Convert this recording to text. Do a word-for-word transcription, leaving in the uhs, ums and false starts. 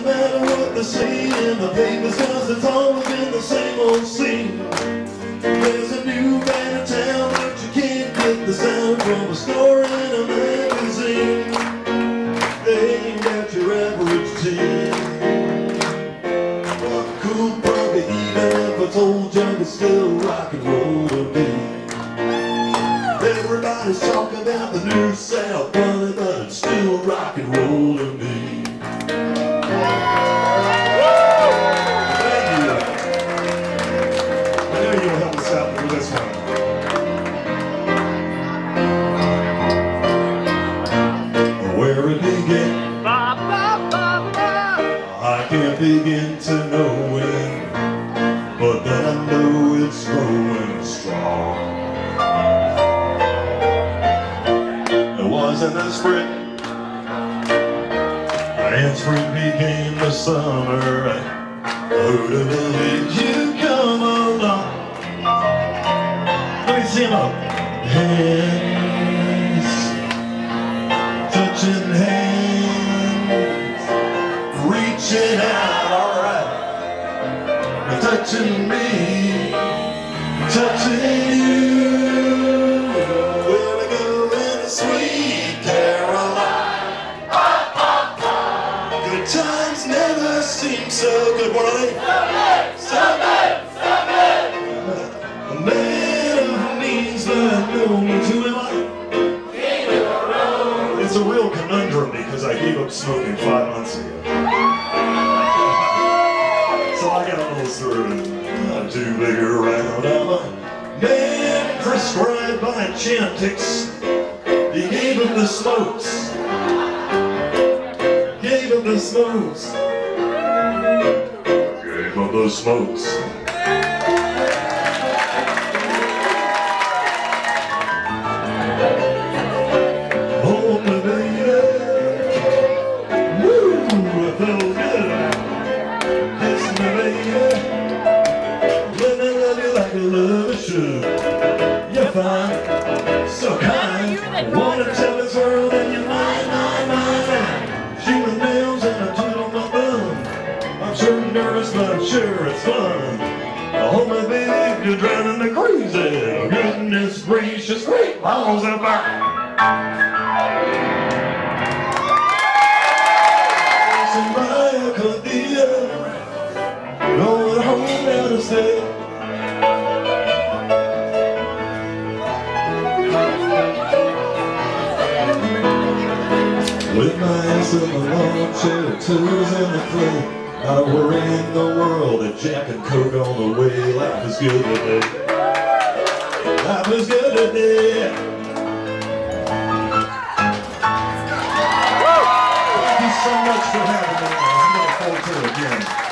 doesn't matter what they say in the papers, cause it's always been the same old scene. There's a new band in town, but you can't get the sound from a store in a magazine. They ain't got your average team. But cool probably even if I told you it's still rock and roll to me. Everybody's talking about the new South Bunny, but it's still rock and roll to me. Thank you. I know you'll help us out with this one. Where it began, I can't begin to know when, but then I know it's growing strong. In the spring, and spring became the summer. Who'd have believed you'd come along? Let me see them up. Hands, touching hands, reaching out, alright. Touching me, touching you. Times never seem so good. What are they? Someday, someday, someday. A man of means but no means. Who am I? It's a real conundrum because I gave up smoking five months ago. So I got almost through it. Not too big around. I'm a man prescribed by Chantix. He gave him the smokes. Gave him the smokes. Gave him the smokes. Hold me, baby. Woo, it felt good. Kiss me, baby. Let me love you like a lover should. You're fine, so kind. I wanna tell this world that you're mine, mine, mine. She with nails and a tool on my bum. I'm sure nervous, but I'm sure it's fun. Oh my baby, you're driving me crazy. Goodness gracious, great balls of fire. Sitting by a cathedral, going home down the stairs. With my ass in the lawn chair, toes in the clay, not a worry in the world, a Jack and Coke on the way. Life is good today. Life is good today. Thank you so much for having me. I'm looking forward to it again.